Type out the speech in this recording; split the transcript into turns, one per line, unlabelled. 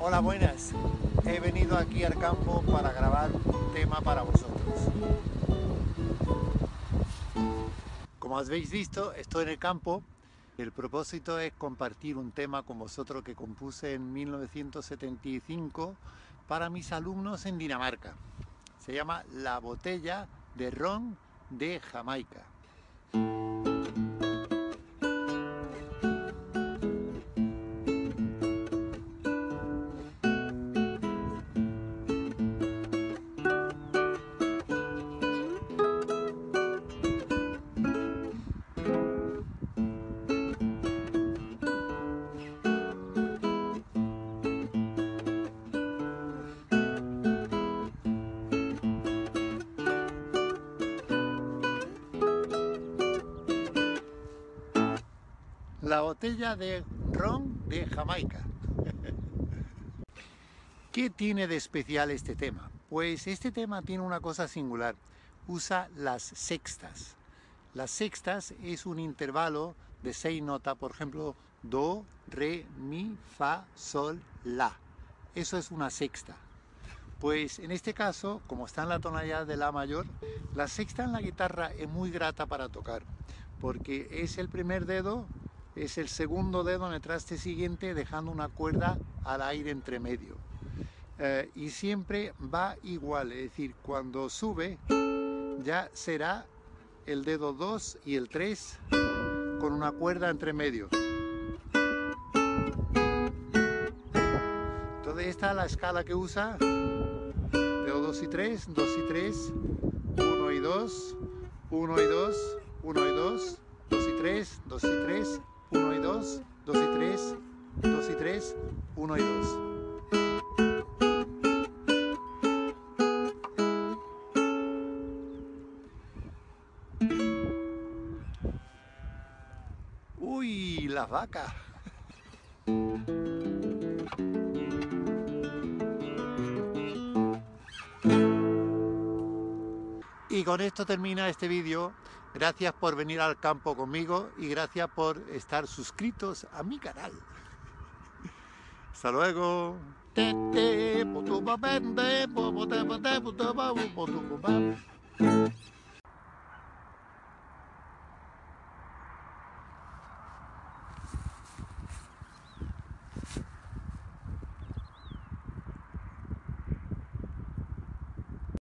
Hola, buenas. He venido aquí al campo para grabar un tema para vosotros. Como habéis visto, estoy en el campo. El propósito es compartir un tema con vosotros que compuse en 1975 para mis alumnos en Dinamarca. Se llama La botella de ron de Jamaica. La botella de ron de Jamaica. ¿Qué tiene de especial este tema? Pues este tema tiene una cosa singular. Usa las sextas. Las sextas es un intervalo de 6 notas, por ejemplo, do, re, mi, fa, sol, la. Eso es una sexta. Pues en este caso, como está en la tonalidad de la mayor, la sexta en la guitarra es muy grata para tocar, porque es el primer dedo, es el segundo dedo en el traste siguiente, dejando una cuerda al aire entre medio. Y siempre va igual, es decir, cuando sube ya será el dedo 2 y el 3 con una cuerda entre medio. Entonces esta es la escala que usa, dedo 2 y 3, 2 y 3, 1 y 2, 1 y 2, 1 y 2, 2 y 3, 2 y 3, 1 y 2, 2 y 3, 2 y 3, 1 y 2. ¡Uy, las vacas! Y con esto termina este vídeo. Gracias por venir al campo conmigo y gracias por estar suscritos a mi canal. Hasta luego.